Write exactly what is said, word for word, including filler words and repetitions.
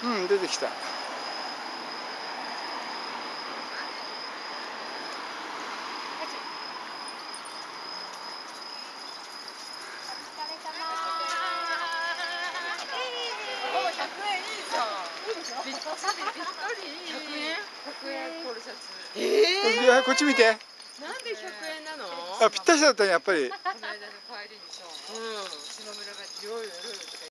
うん、出てきた。 ぴったりひゃくえん？ひゃくえんポロシャツ。 ええ、こっち見て。 なんでひゃくえんなの？ あ、ぴったしだったね、やっぱり。 この間の帰りにさ、うん、島村が「よいよい」とか